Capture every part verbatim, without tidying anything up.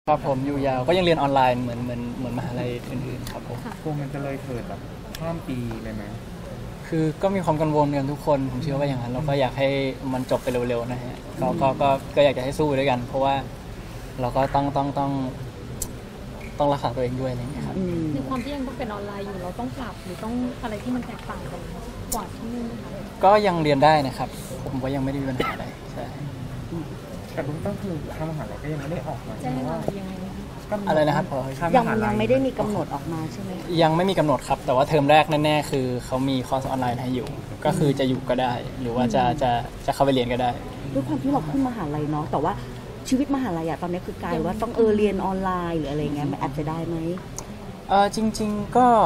ครับผมอยู่ยาวก็ยังเรียนออนไลน์เหมือนเหมือนเหมือนมหาลัยอื่นๆครับผมกลัวมันจะเลยเถิดแบบข้ามปีเลยไหมคือก็มีความกังวลกันทุกคนผมเชื่อว่าอย่างนั้นเราก็อยากให้มันจบไปเร็วๆนะฮะก็ก็ก็ก็อยากจะให้สู้ด้วยกันเพราะว่าเราก็ต้องต้องต้องต้องรักษาตัวเองด้วยอะไรอย่างเงี้ยครับในความที่ยังต้องเป็นออนไลน์อยู่เราต้องปรับหรือต้องอะไรที่มันแตกต่างกันกว่าที่นู่นนะคะก็ยังเรียนได้นะครับผมก็ยังไม่ได้มีปัญหาอะไรใช่แต่เบื้องต้นคือทางมหาลัยก็ยังไม่ได้ออกมาใช่ว่ายังไงอะไรนะครับยังยังไม่ได้มีกำหนดออกมาใช่ไหมยังไม่มีกำหนดครับแต่ว่าเทอมแรกแน่ๆคือเขามีคอร์สออนไลน์ให้อยู่ก็คือจะอยู่ก็ได้หรือว่าจะจะจะเข้าไปเรียนก็ได้ด้วยความที่เราขึ้นมหาลัยเนาะแต่ว่าชีวิตมหาลัยอะตอนนี้คือกลายว่าต้องเออเรียนออนไลน์หรืออะไรเงี้ยมันอาจจะได้ไหมเออจริงๆก็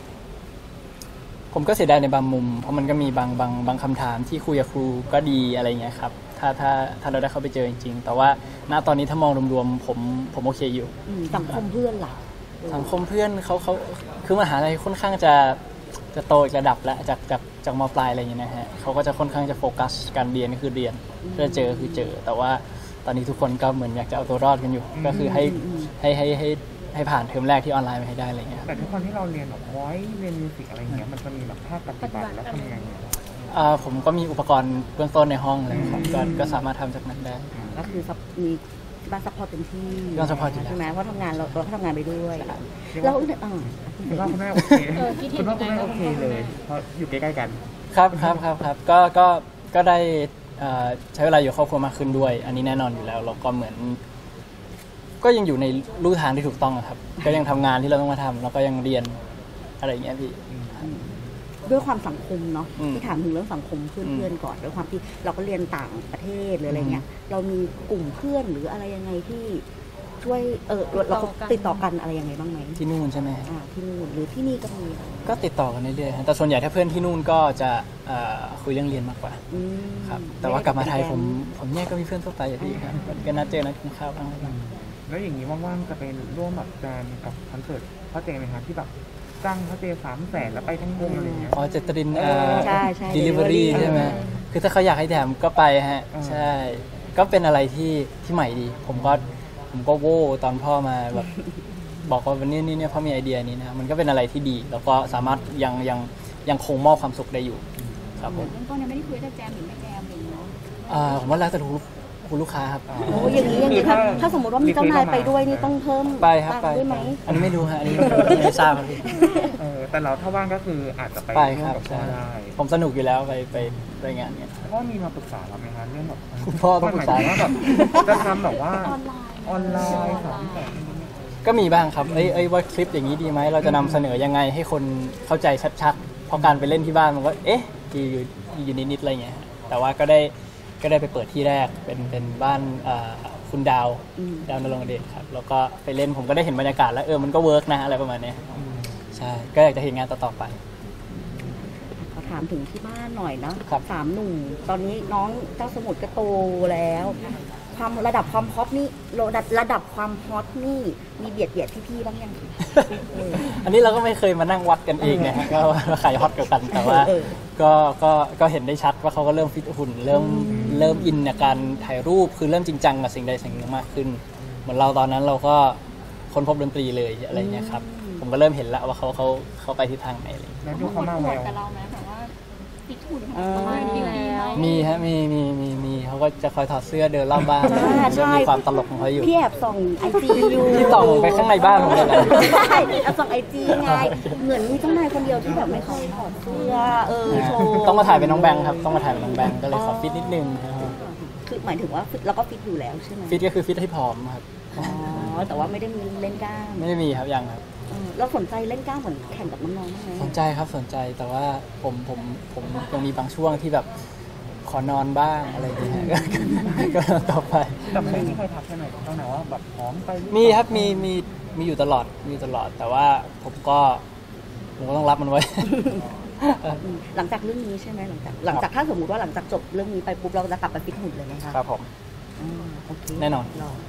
ผมก็เสียดายในบางมุมเพราะมันก็มีบางบางบางคำถามที่คุยกับครูก็ดีอะไรเงี้ยครับถ้าถ้าถ้าเราได้เข้าไปเจอจริงๆแต่ว่าณตอนนี้ถ้ามองรวมๆผมผมโอเคอยู่สังคมเพื่อนล่ะสังคมเพื่อนเขาเขาคือมหาลัยค่อนข้างจะจะโตอีกระดับแล้วจากจากจากม.ปลายอะไรอย่างเงี้ยนะฮะเขาก็จะค่อนข้างจะโฟกัสการเรียนก็คือเรียนเพื่อเจอคือเจอแต่ว่าตอนนี้ทุกคนก็เหมือนอยากจะเอาตัวรอดกันอยู่ก็คือให้ให้ให้ให้ให้ผ่านเทอมแรกที่ออนไลน์ไปให้ได้อะไรเงี้ยแต่ทุกคนที่เราเรียนแบบไว้เรียนมิวสิกอะไรเงี้ยมันจะมีแบบภาคปฏิบัติแล้วทำยังไงอ่าผมก็มีอุปกรณ์เบื้องต้นในห้องเลยครับก็ก็สามารถทำจากนั้นได้ก็คือมีบ้านซัพพอร์ตเต็มที่บ้านซัพพอร์ตใช่ไหมเพราะทำงานเราเราทำงานไปด้วยแล้วอ่าคุณพ่อคุณแม่โอเคคุณพ่อคุณแม่โอเคเลยเพราะอยู่ใกล้ๆกันครับครับครับครับก็ก็ก็ได้ใช้เวลาอยู่ครอบครัวมากขึ้นด้วยอันนี้แน่นอนอยู่แล้วเราก็เหมือนก็ยังอยู่ในลู่ทางที่ถูกต้องครับก็ยังทำงานที่เราต้องมาทำแล้วก็ยังเรียนอะไรอย่างเงี้ยพี่ด้วยความสังคมเนาะที่ถามถึงเรื่องสังคมเพื่อนๆก่อนด้วยความที่เราก็เรียนต่างประเทศหรืออะไรเงี้ยเรามีกลุ่มเพื่อนหรืออะไรยังไงที่ช่วยเออเราติดต่อกันอะไรยังไงบ้างไหมที่นู่นใช่ไหมอ่าที่นู่นหรือที่นี่ก็มีก็ติดต่อกันเรื่อยๆแต่ส่วนใหญ่ถ้าเพื่อนที่นู่นก็จะคุยเรื่องเรียนมากกว่าครับแต่ว่ากลับมาไทยผมผมเนี่ยก็มีเพื่อนทั่วไปอย่างที่ครับก็นัดเจอนัดกินข้าวบ้างอะไรบ้างแล้วอย่างนี้ว่างๆจะเป็นร่วมแบบแจมกับคอนเสิร์ตพ่อเจไหมครับที่แบบจ้างพ่อเจสามแสนแล้วไปทั้งวงอะไรเงี้ยอ๋อเจตรินอ่า delivery ใช่ไหมคือถ้าเขาอยากให้แถมก็ไปฮะใช่ก็เป็นอะไรที่ที่ใหม่ดีผมก็ผมก็โว้ตอนพ่อมาแบบบอกว่าวันนี้นี่เนี่ยพ่อมีไอเดียนี้นะมันก็เป็นอะไรที่ดีแล้วก็สามารถยังยังยังคงมอบความสุขได้อยู่ครับผมเรื่องต้นยังไม่ได้คุยแต่แจมหรือไม่แจมเลยเนาะอ่าผมว่าแล้วแต่ทุกคุณลูกค้าครับโอ้อย่างนี้อย่างนี้ถ้าถ้าสมมติว่ามีเจ้านายไปด้วยนี่ต้องเพิ่มไปครับไปด้วยไหมอันนี้ไม่รู้ฮะอันนี้ไม่ทราบครับพี่เออแต่เราถ้าว่างก็คืออาจจะไปร่วมกับพ่อได้ผมสนุกอยู่แล้วไปไปไปงานเนี้ยพ่อมีมาปรึกษาเราไหมคะเรื่องแบบคุณพ่อต้องปรึกษาว่าแบบจะทำแบบว่าออนไลน์สามแสนก็มีบ้างครับเอ้ยเอ้ยว่าคลิปอย่างนี้ดีไหมเราจะนำเสนอยังไงให้คนเข้าใจชัดๆเพราะการไปเล่นที่บ้านมันก็เอ๊ะอยู่อยู่นิดๆอะไรเงี้ยแต่ว่าก็ได้ก็ได้ไปเปิดที่แรกเป็นเป็นบ้านคุณดาวดาวนรงค์เดชครับแล้วก็ไปเล่นผมก็ได้เห็นบรรยากาศแล้วเออมันก็เวิร์กนะอะไรประมาณนี้ใช่ก็อยากจะเห็นงานต่อๆไปขอถามถึงที่บ้านหน่อยนะสามหนุ่มตอนนี้น้องเจ้าสมุทรก็โตแล้วความระดับความฮอตนี่ระดับระดับความฮอตนี่มีเบียดเบียดพี่ๆบ้างยังอันนี้เราก็ไม่เคยมานั่งวัดกันเองนะฮะก็ใครฮอตกว่ากันแต่ว่าก็ก็ก็เห็นได้ชัดว่าเขาก็เริ่มฟิตหุ่นเริ่มเริ่มอินในการถ่ายรูปคือเริ่มจริงจังกับสิ่งใดสิ่งหนึ่งมากขึ้นเหมือนเราตอนนั้นเราก็ค้นพบดนตรีเลยอะไรเงี้ยครับผมก็เริ่มเห็นแล้วว่าเขาเขาเขาไปทิศทางไหนอะไรแล้วดูเขามาแววกับเราไหมแบบว่าฟิตหุ่นประมาณนี้แล้วมีฮะมีมีมีมีเขาก็จะคอยถอดเสื้อเดินรอบบ้านจะมีความตลกของเขาอยู่พี่แอบส่องไอจีอยู่ที่ส่องไปข้างในบ้านผมเลยนะใช่แอบส่องไอจีไงเหมือนมีเจ้านายคนเดียวที่แบบไม่ค่อยถอดเสื้อเออโชว์ต้องมาถ่ายเป็นน้องแบงค์ครับต้องมาถ่ายเป็นน้องแบงค์ก็เลยขอฟิตนิดนึงคือหมายถึงว่าเราก็ฟิตอยู่แล้วใช่ไหมฟิตก็คือฟิตให้ผอมครับอ๋อแต่ว่าไม่ได้มีเล่นกล้ามไม่ได้มีครับยังครับเราสนใจเล่นกล้ามเหมือนแข่งกับน้องๆไหมสนใจครับสนใจแต่ว่าผมผมผมยังมีบางช่วงที่แบบขอนอนบ้างอะไรอย่างเงี้ยก็ต่อไปแต่ไม่มีใครทักใช่ไหมต้องไหนว่าแบบพร้อมไปมีครับมีมีมีอยู่ตลอดมีตลอดแต่ว่าผมก็ผมก็ต้องรับมันไว้หลังจากเรื่องนี้ใช่ไหมหลังจากหลังจากถ้าสมมติว่าหลังจากจบเรื่องนี้ไปปุ๊บเราจะกลับไปฟิตหุ่นเลยไหมคะครับผมแน่นอน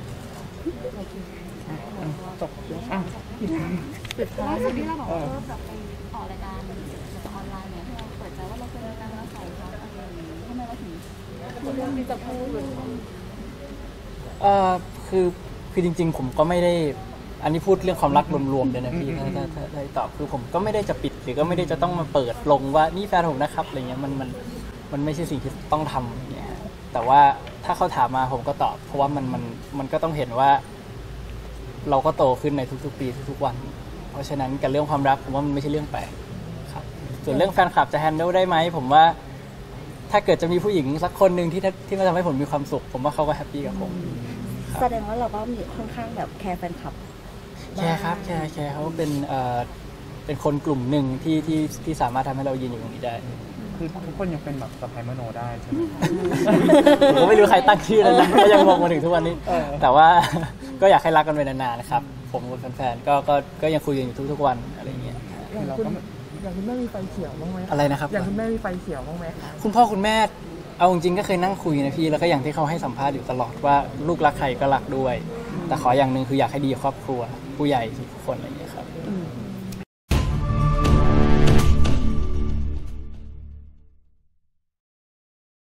จบอ่ะปิดท้ายที่เราบอกว่าแบบไปออกรายการออนไลน์เนี่ยที่เราเปิดใจว่าเราเคยมีการรักษาเขาอะไรอย่างนี้ทำไมเราถึงเรื่องนี้จะพูดเลยเอ่อคือคือจริงๆผมก็ไม่ได้อันนี้พูดเรื่องความรักรวมๆเลยนะพี่ถ้าถ้าถ้าได้ตอบคือผมก็ไม่ได้จะปิดหรือก็ไม่ได้จะต้องมาเปิดลงว่านี่แฟนผมนะครับอะไรเงี้ยมันมันมันไม่ใช่สิ่งที่ต้องทำเนี่ยฮะแต่ว่าถ้าเขาถามมาผมก็ตอบเพราะว่ามันมันมันก็ต้องเห็นว่า เราก็โตขึ้นในทุกๆปีทุกๆวันเพราะฉะนั้นกับเรื่องความรักผมว่ามันไม่ใช่เรื่องแปลกครับส่วนเรื่องแฟนคลับจะแฮนเดิลได้ไหมผมว่าถ้าเกิดจะมีผู้หญิงสักคนหนึ่งที่ที่มาทำให้ผมมีความสุขผมว่าเขาก็แฮปปี้กับผมแสดงว่าเราก็มีค่อนข้างแบบแคร์แฟนคลับแชร์ครับแชร์แชร์เขาเป็นเอ่อเป็นคนกลุ่มหนึ่งที่ที่ที่สามารถทำให้เรายืนอยู่ตรงนี้ได้คือทุกคนยังเป็นแบบสะพายมโนได้ใช่ไหมผมก็ไม่รู้ใครตั้งชื่อนั้นนะก็ยังงงมาถึงทุกวันนี้เออแต่ว่า ก็อยากให้รักกันไปนานๆนะครับผมกับแฟนๆก็ก็ก็ยังคุยกันอยู่ทุกๆวันอะไรอย่างเงี้ยอย่างคุณอย่างคุณแม่มีไฟเขียวบ้างไหมอะไรนะครับอย่างคุณแม่มีไฟเขียวบ้างไหมคะคุณพ่อคุณแม่เอาจริงๆก็เคยนั่งคุยนะพี่แล้วก็อย่างที่เขาให้สัมภาษณ์อยู่ตลอดว่าลูกรักใครก็รักด้วย แต่ขออย่างหนึ่งคืออยากให้ดีกับครอบครัวผู้ใหญ่ทุกคนอะไรอย่างเงี้ยครับอืม